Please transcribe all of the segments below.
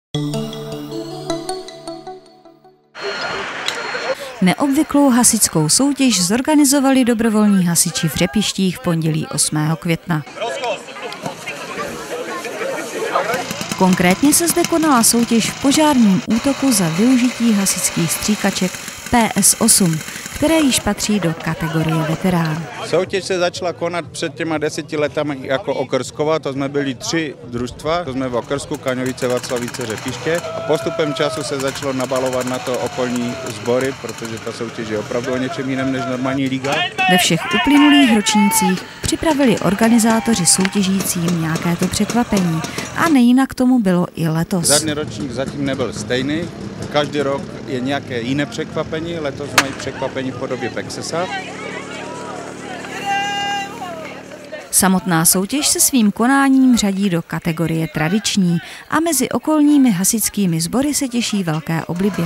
Neobvyklou hasičskou soutěž zorganizovali dobrovolní hasiči v Řepištích v pondělí 8. května. Konkrétně se zde konala soutěž v požárním útoku za využití hasičských stříkaček PS8, které již patří do kategorie veterán. Soutěž se začala konat před těma 10 letami jako okrsková, to jsme byli 3 družstva, to jsme v Okrsku, Kaňovice, Václavice, Řepiště a postupem času se začalo nabalovat na to okolní sbory, protože ta soutěž je opravdu o něčem jiném než normální liga. Ve všech uplynulých ročnících připravili organizátoři soutěžícím nějaké to překvapení a nejinak tomu bylo i letos. Žádný ročník zatím nebyl stejný, každý rok je nějaké jiné překvapení, letos mají překvapení v podobě Pexesa. Samotná soutěž se svým konáním řadí do kategorie tradiční a mezi okolními hasičskými sbory se těší velké oblibě.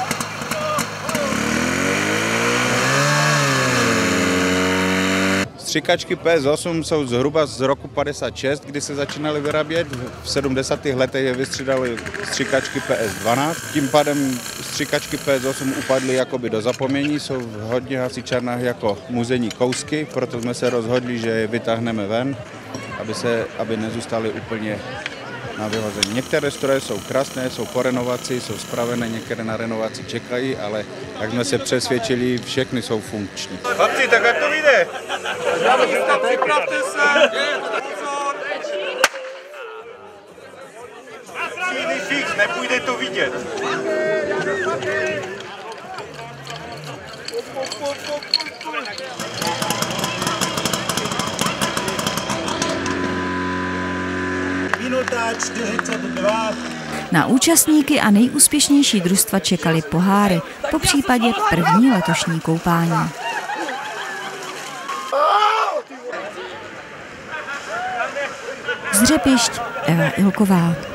Stříkačky PS8 jsou zhruba z roku 56, kdy se začínaly vyrábět. V 70. letech je vystřídaly stříkačky PS12. Tím pádem stříkačky PS8 upadly jakoby do zapomnění, jsou v hodně hasičárnách jako muzejní kousky, proto jsme se rozhodli, že je vytáhneme ven, aby nezůstaly úplně na vyhození. Některé stroje jsou krásné, jsou po renovaci, jsou spravené, některé na renovaci čekají, ale jak jsme se přesvědčili, všechny jsou funkční. Chlapci, tak jak to vyjde? Připravte se! Chvíli fix, nepůjde to vidět. Na účastníky a nejúspěšnější družstva čekaly poháry, popřípadě první letošní koupání. Z Řepišť Eva Ilková.